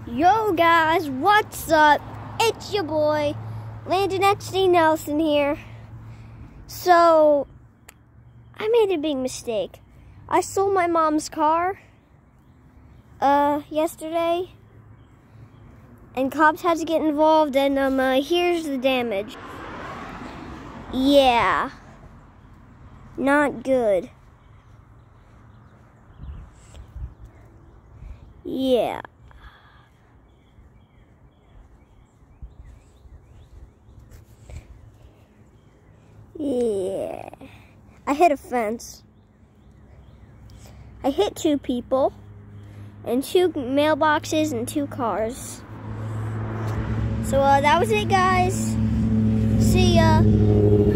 Yo guys, what's up? It's your boy, Landon XD Nelson here. So, I made a big mistake. I sold my mom's car yesterday, and cops had to get involved, and here's the damage. Yeah, not good. Yeah. Yeah. I hit a fence. I hit 2 people, and 2 mailboxes, and 2 cars. So that was it, guys. See ya.